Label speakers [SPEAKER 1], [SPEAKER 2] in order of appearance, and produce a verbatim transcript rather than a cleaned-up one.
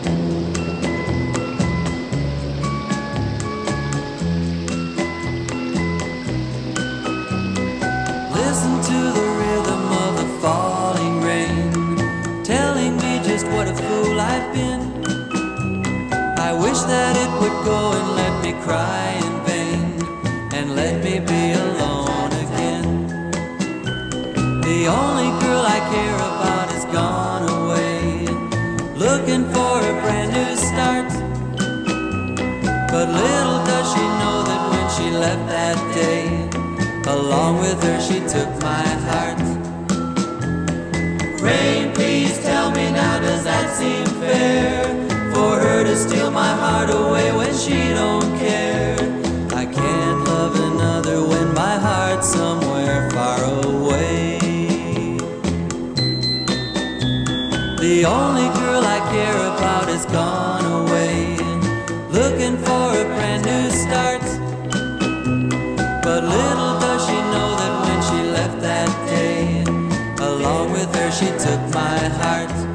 [SPEAKER 1] Listen to the rhythm of the falling rain, telling me just what a fool I've been. I wish that it would go and let me cry in vain, and let me be alone again. The only girl I care about is gone away, looking for a brand new start. But little does she know that when she left that day, along with her she took my heart. Rain, please tell me now, does that seem fair? For her to steal my heart away when she don't care. I can't love another when my heart's somewhere far away. The only girl I care about is gone away, looking for a brand new start. But little does she know that when she left that day, along with her she took my heart.